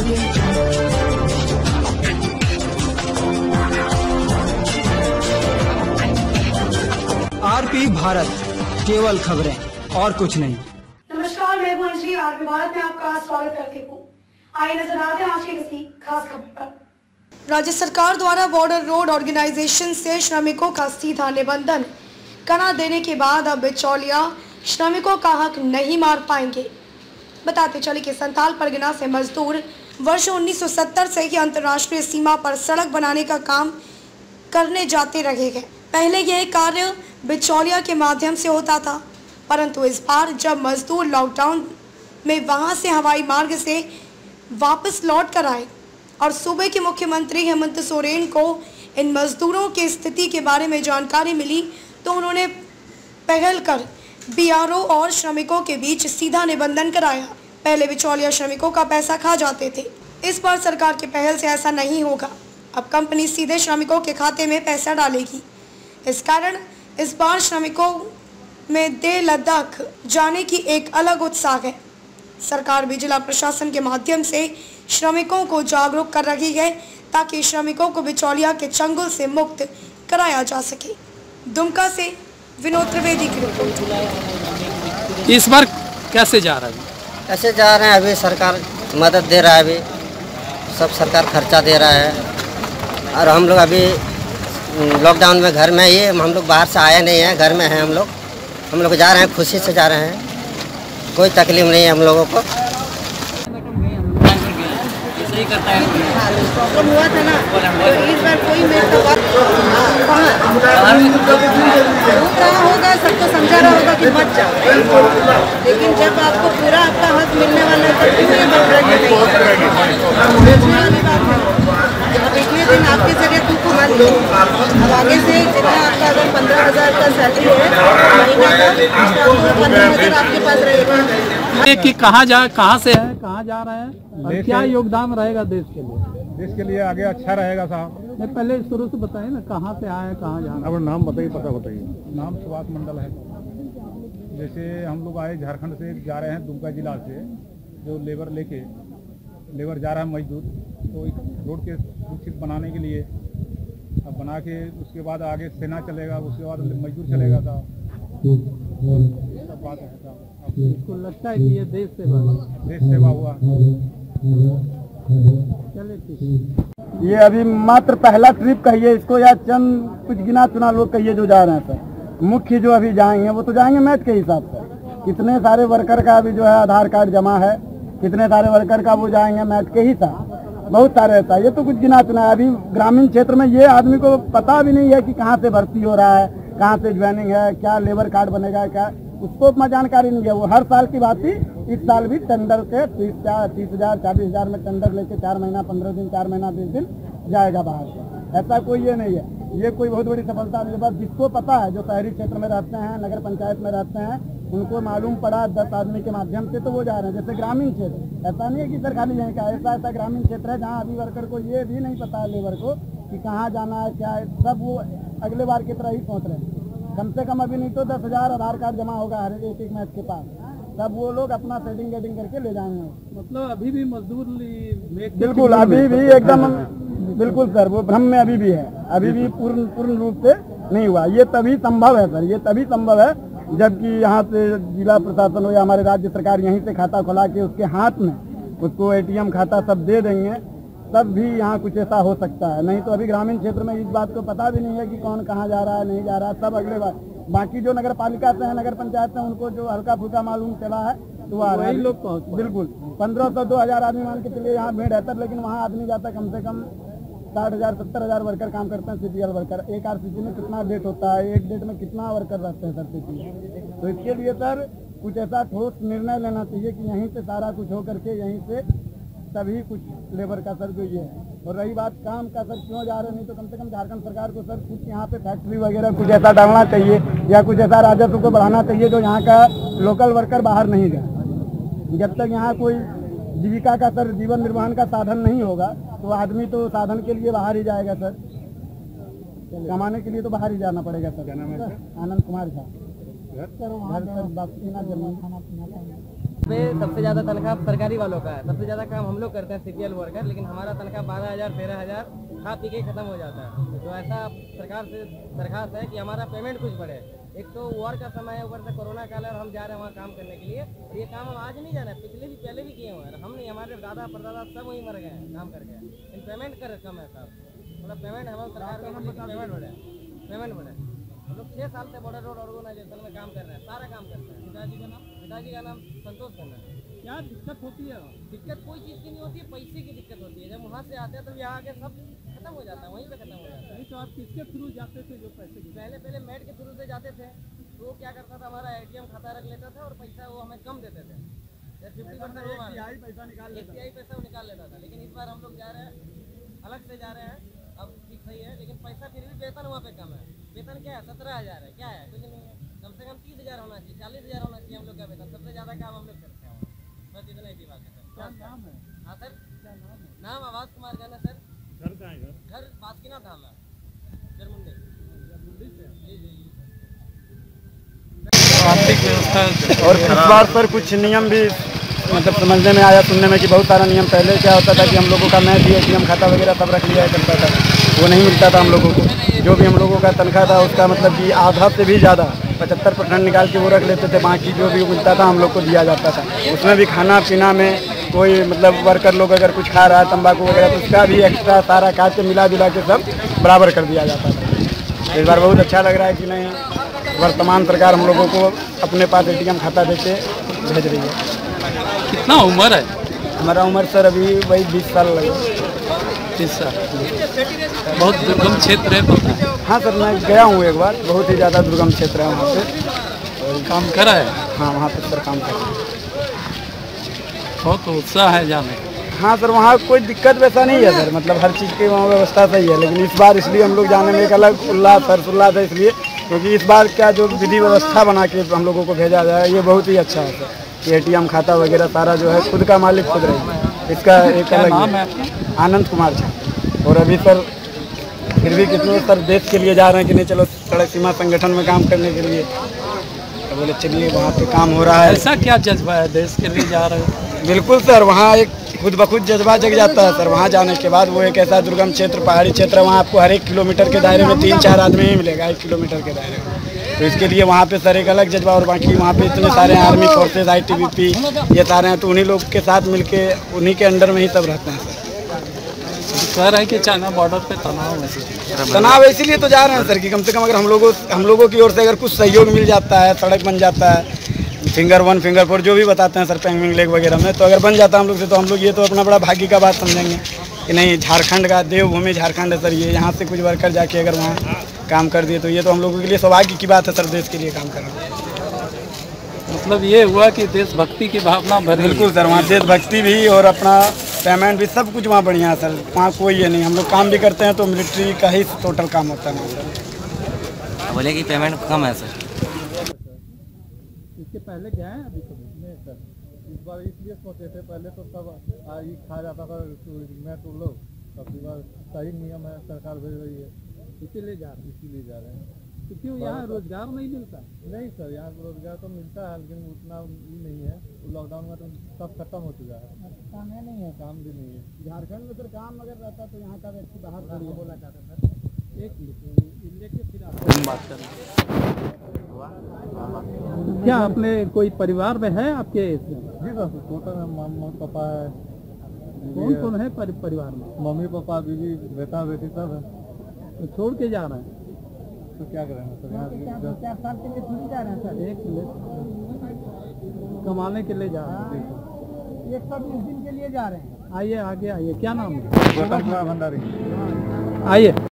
RP Bharat, केवल खबरें और कुछ नहीं। नमस्कार, मैं हूं अंजलि। आरपी भारत में आपका स्वागत करती हूं। आइए नजर डालते हैं आज की किसी खास खबर पर। राज्य सरकार द्वारा बॉर्डर रोड ऑर्गेनाइजेशन से श्रमिकों का सीधा निबंधन करा देने के बाद अब बिचौलिया श्रमिकों का हक नहीं मार पाएंगे। बताते चले कि संथाल परगना से मजदूर वर्ष 1970 से ही अंतर्राष्ट्रीय सीमा पर सड़क बनाने का काम करने जाते रहे हैं। पहले यह कार्य बिचौलिया के माध्यम से होता था, परंतु इस बार जब मजदूर लॉकडाउन में वहां से हवाई मार्ग से वापस लौट कर आए और सूबे के मुख्यमंत्री हेमंत सोरेन को इन मजदूरों की स्थिति के बारे में जानकारी मिली, तो उन्होंने पहल कर बीआरओ और श्रमिकों के बीच सीधा निबंधन कराया। पहले बिचौलिया श्रमिकों का पैसा खा जाते थे, इस बार सरकार की पहल से ऐसा नहीं होगा। अब कंपनी सीधे श्रमिकों के खाते में पैसा डालेगी। इस कारण इस बार श्रमिकों में देह लद्दाख जाने की एक अलग उत्साह है। सरकार भी जिला प्रशासन के माध्यम से श्रमिकों को जागरूक कर रही है ताकि श्रमिकों को बिचौलिया के चंगुल से मुक्त कराया जा सके। दुमका से विनोद त्रिवेदी की रिपोर्ट। इस बार कैसे जा रहा है? कैसे जा रहे हैं? अभी सरकार मदद दे रहा है, अभी सब सरकार खर्चा दे रहा है और हम लोग अभी लॉकडाउन में घर में ही, हम लोग बाहर से आए नहीं हैं, घर में हैं हम लोग जा रहे हैं, खुशी से जा रहे हैं, कोई तकलीफ नहीं है हम लोगों को। प्रॉब्लम हुआ था ना, तो इस बार कोई मेरे होगा, सबको समझा रहा होगा कि मत जाओ, लेकिन जब आपको पूरा आपका हक मिलने वाला है तो क्यों ये बन रहा है? अब इतने दिन आपके जरिए तुम कमा लो, अब आगे से जितना आपका अगर 15,000 का सैलरी है महीना का, तो 15,000 आपके पास रहेगा। कि कहाँ से है, कहाँ जा रहे हैं और क्या योगदान रहेगा देश के लिए? देश के लिए आगे अच्छा रहेगा साहब। नहीं, पहले शुरू से बताइए ना, कहाँ से आए, कहाँ जा रहे हैं? अब नाम बताइए, पता बताइए। नाम सुभाष मंडल है। जैसे हम लोग आए झारखंड से, जा रहे हैं दुमका जिला से, जो लेबर जा रहा है मजदूर, तो एक रोड के सुरक्षित बनाने के लिए अब बना के उसके बाद आगे सेना चलेगा, उसके बाद मजदूर चलेगा साहब। सब बात है साहब। आपको लगता है कि ये देश सेवा हुआ? चले ठीक। ये अभी मात्र पहला ट्रिप कहिए इसको, या चंद कुछ गिना चुना लोग कहिए जो जा रहे हैं सर। मुख्य जो अभी जाएंगे वो तो जाएंगे मैच के हिसाब से। कितने सारे वर्कर का अभी जो है आधार कार्ड जमा है, कितने सारे वर्कर का वो जाएंगे मैच के ही साथ, बहुत सारे रहता है। ये तो कुछ गिना चुना है। अभी ग्रामीण क्षेत्र में ये आदमी को पता भी नहीं है कि कहाँ से भर्ती हो रहा है, कहाँ से ज्वाइनिंग है, क्या लेबर कार्ड बनेगा, क्या उसको जानकारी नहीं है। वो हर साल की बात थी, इस साल भी टेंडर के 30,000 40,000 में टेंडर लेके 4 महीना 15 दिन 4 महीना 20 दिन जाएगा बाहर से। ऐसा कोई ये नहीं है, ये कोई बहुत बड़ी सफलता नहीं है। बस जिसको पता है, जो शहरी क्षेत्र में रहते हैं, नगर पंचायत में रहते हैं, उनको मालूम पड़ा 10 आदमी के माध्यम से, तो वो जा रहे हैं। जैसे ग्रामीण क्षेत्र, ऐसा नहीं है कि सर खाली यहीं का, ऐसा ग्रामीण क्षेत्र है जहाँ अभी वर्कर को ये भी नहीं पता है, लेबर को, कि कहाँ जाना है, क्या है। सब वो अगले बार की तरह ही सोच रहे हैं। कम से कम अभी नहीं तो 10,000 आधार कार्ड जमा होगा हर एक मैच के पास, तब वो लोग अपना सेटिंग करके ले जाएंगे। मतलब अभी भी मजदूर बिल्कुल, अभी भी एकदम बिल्कुल सर, वो भ्रम में अभी भी है, अभी भी पूर्ण रूप से नहीं हुआ। ये तभी संभव है सर, ये तभी संभव है जबकि यहाँ से जिला प्रशासन हो या हमारे राज्य सरकार यहीं से खाता खुला के उसके हाथ में उसको ATM खाता सब दे देंगे, तब भी यहाँ कुछ ऐसा हो सकता है। नहीं तो अभी ग्रामीण क्षेत्र में इस बात को पता भी नहीं है कि कौन कहाँ जा रहा है, नहीं जा रहा है। सब अगले बार बाकी जो नगर पालिका से है, नगर पंचायत से, उनको जो हल्का फुल्का मालूम चला है तो आ रहे हैं लोग पहुँच। बिल्कुल 1500 2000 आदमी मान के चलिए यहाँ भीड़ है सर, लेकिन वहाँ आदमी जाता है कम से कम 60,000 70,000 वर्कर काम करते हैं, CPL वर्कर। एक RCC में कितना डेट होता है, एक डेट में कितना वर्कर रहते हैं सर CPL। तो इसके लिए सर कुछ ऐसा ठोस निर्णय लेना चाहिए कि यहीं से सारा कुछ हो करके यहीं से तभी कुछ लेबर का सर जो ये है। और रही बात काम का सर, क्यों जा रहे नहीं, तो कम से कम झारखंड सरकार को सर कुछ यहाँ पे फैक्ट्री वगैरह कुछ ऐसा डालना चाहिए, या कुछ ऐसा राजस्व को बढ़ाना चाहिए जो यहाँ का लोकल वर्कर बाहर नहीं जाए। जब तक यहाँ कोई जीविका का सर जीवन निर्वहन का साधन नहीं होगा, तो आदमी तो साधन के लिए बाहर ही जाएगा सर, कमाने के लिए तो बाहर ही जाना पड़ेगा सर। आनंद कुमार साहब, घर सर बाकी ना जर्मन खाना पीना। पे सबसे ज़्यादा तनख्वाह सरकारी वालों का है, सबसे ज़्यादा काम हम लोग करते हैं सीपीएल वर्कर, लेकिन हमारा तनख्वाह 12,000 13,000 खा पी के खत्म हो जाता है। तो ऐसा सरकार से दरखास्त है कि हमारा पेमेंट कुछ बढ़े। एक तो वॉर का समय है, ऊपर से कोरोना काल है और हम जा रहे हैं वहाँ काम करने के लिए। ये काम हम आज नहीं जा रहे हैं, पहले भी किए हुए हैं। हम नहीं, हमारे दादा परदादा सब वहीं मर गए हैं काम करके। इन पेमेंट कर कम है साहब, मतलब पेमेंट हमारे सरकार का पेमेंट बढ़े। हम लोग 6 साल से बॉर्डर रोड ऑर्गेनाइजेशन में काम कर रहे हैं, सारा काम करते हैं। पिताजी का नाम संतोष खन्ना है। क्या दिक्कत होती है? दिक्कत कोई चीज़ की नहीं होती है, पैसे की दिक्कत होती है। जब वहाँ से आते हैं तो यहाँ आके सब खत्म हो जाता है, वहीं पे खत्म हो जाता है। नहीं तो आप किसके थ्रू जाते थे जो पैसे की? पहले मेड के थ्रू से जाते थे, तो वो क्या करता था, हमारा ATM खाता रख लेता था और पैसा वो हमें कम देते थे। 50% पैसा निकाल लेता था। लेकिन इस बार हम लोग जा रहे हैं, अलग से जा रहे हैं। अब ठीक सही है, लेकिन पैसा फिर भी वेतन वहाँ पे कम है। वेतन क्या है? 17,000 है। क्या है? कुछ नहीं है। कम से कम 30,000 होना चाहिए, 40,000 होना चाहिए हम लोग का वेतन। सबसे ज़्यादा काम हम लोग करते हैं, बस इतना ही बात है सर। क्या नाम है? हाँ सर, क्या नाम है? नाम आवाज कुमार जाना सर। घर कहाँ है? घर बास्किना धाम है, जरमुंडी से। जी। आर्थिक व्यवस्था और इस बार सर कुछ नियम भी मतलब समझने में आया, सुनने में कि बहुत सारा नियम। पहले क्या होता था कि हम लोगों का मैच ATM खाता वगैरह सब रख लिया करता था, वो नहीं मिलता था हम लोगों को। जो भी हम लोगों का तनख्वाह था उसका मतलब कि आधा से भी ज़्यादा 75% निकाल के वो रख लेते थे। बाकी जो भी मिलता था हम लोग को दिया जाता था। उसमें भी खाना पीना में कोई मतलब वर्कर लोग अगर कुछ खा रहा है तंबाकू वगैरह, तो उसका भी एक्स्ट्रा सारा काट के मिला जुला के सब बराबर कर दिया जाता था। इस बार बहुत अच्छा लग रहा है कि नहीं, वर्तमान सरकार हम लोगों को अपने पास ATM खाता देके भेज रही है। कितना उम्र है? हमारा उम्र सर अभी वही 20 साल लगे। 30 साल। बहुत दुर्गम क्षेत्र है तो? हाँ सर, मैं गया हूँ एक बार, बहुत ही ज़्यादा दुर्गम क्षेत्र है वहाँ पे। काम करा है? हाँ, वहाँ पे सर काम करा है। बहुत उत्साह है जाने? हाँ सर, वहाँ कोई दिक्कत वैसा नहीं है सर, मतलब हर चीज़ की वहाँ व्यवस्था सही है। लेकिन इस बार इसलिए हम लोग जाने में एक अलग उल्लास है इसलिए क्योंकि इस बार क्या जो विधि व्यवस्था बना के हम लोगों को भेजा जाए ये बहुत ही अच्छा है सर। ATM खाता वगैरह सारा जो है खुद का मालिक खुद रही, इसका एक अलग नाम है आपका? आनंद कुमार झा। और अभी सर फिर भी कितने सर देश के लिए जा रहे हैं कि नहीं, चलो सड़क सीमा संगठन में काम करने के लिए, तो बोले चलिए वहाँ पे काम हो रहा है। ऐसा क्या जज्बा है, देश के लिए जा रहे हैं? बिल्कुल सर, वहाँ एक खुद ब खुद जज्बा जग जाता है सर। वहाँ जाने के बाद वो एक ऐसा दुर्गम क्षेत्र, पहाड़ी क्षेत्र है, वहाँ आपको हर 1 किलोमीटर के दायरे में 3-4 आदमी ही मिलेगा 1 किलोमीटर के दायरे में। तो इसके लिए वहाँ पे सर एक अलग जज्बा। और बाकी वहाँ पे इतने सारे आर्मी फोर्सेज, ITBP ये सारे हैं, तो उन्हीं लोग के साथ मिलके उन्हीं के अंडर में ही सब रहते हैं सर। कह रहे हैं कि चाइना बॉर्डर पे तनाव इसीलिए तो जा रहे हैं सर कि कम से कम अगर हम लोगों की ओर से अगर कुछ सहयोग मिल जाता है, सड़क बन जाता है, फिंगर 1 फिंगर 4 जो भी बताते हैं सर, पेंगमिंग लेक वगैरह में, तो अगर बन जाता है हम लोग से, तो हम लोग ये तो अपना बड़ा भाग्य का बात समझेंगे कि नहीं, झारखंड का देवभूमि झारखंड है सर ये। यहाँ से कुछ वर्कर जाके अगर वहाँ काम कर दिए तो ये तो हम लोगों के लिए सौभाग्य की बात है सर, देश के लिए काम करना। मतलब ये हुआ कि देशभक्ति की भावना भरी। बिल्कुल सर, वहाँ देशभक्ति भी और अपना पेमेंट भी सब कुछ वहाँ बढ़िया है सर। वहाँ कोई ये नहीं, हम लोग काम भी करते हैं तो मिलिट्री का ही टोटल काम होता है वहाँ सर। बोले कि पेमेंट कम है सर। इसके पहले गए हैं अभी कभी? नहीं सर, इस बार इसलिए सोचे थे, पहले तो सब खा जाता था मैं तो लोग, अब बार सही नियम है, सरकार भेज रही है, इसीलिए जा रहे हैं। तो क्यों यहाँ रोजगार नहीं मिलता? नहीं सर, यहाँ रोजगार तो मिलता है लेकिन उतना नहीं है। लॉकडाउन में तो सब खत्म हो चुका है, काम नहीं है, काम भी नहीं है। झारखंड में सर काम अगर रहता तो यहाँ का व्यक्ति बाहर से बोला जाता सर। एक लेके फिर हम बात करें। क्या अपने कोई परिवार में है आपके? जी सर, टोटल मम्मी पापा है। कौन है परिवार में? मम्मी पापा, बीवी, बेटा बेटी सब है। तो छोड़ के जा रहे हैं तो क्या करेंगे सर? यहाँ 4 साल के लिए छुट्टी जा रहे हैं सर। कमाने के लिए जा रहे हैं? 120 दिन के लिए जा रहे हैं। आइए आगे आइए, क्या नाम है? गौतम कुमार भंडारी। आइए।